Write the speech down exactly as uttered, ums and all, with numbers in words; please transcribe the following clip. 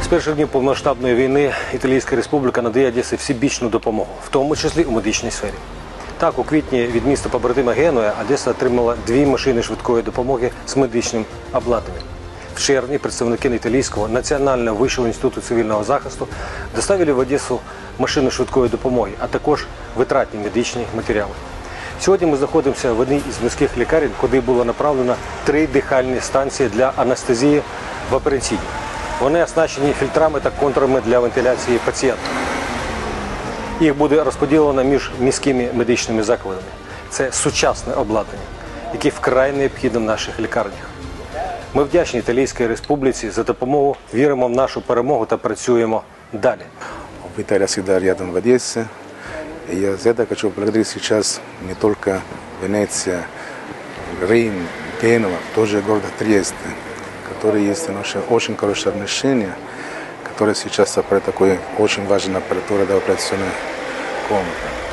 перших днів повномасштабної війни Італійська Республіка надає Одесі всебічну допомогу, в тому числі у медичній сфері. Так, у квітні від міста побратима Генуя Одеса отримала дві машини швидкої допомоги з медичним обладнанням. В червні представники Італійського Національного вищого інституту цивільного захисту доставили в Одесу машини швидкої допомоги, а також витратні медичні матеріали. Сьогодні ми знаходимося в одній із міських лікарень, куди було направлено три дихальні станції для анестезії в операційній. Вони оснащені фільтрами та контурами для вентиляції пацієнтів. Їх буде розподілено між міськими медичними закладами. Це сучасне обладнання, яке вкрай необхідне в наших лікарнях. Ми вдячні Італійській Республіці за допомогу, віримо в нашу перемогу та працюємо далі. Италия всегда рядом в Одессе. И я за это хочу поблагодарить сейчас не только Венеция, Рим, Генуа, тоже город Триест, который есть наши очень хорошие отношения, который сейчас про такой очень важный аппаратура до операционной комнаты.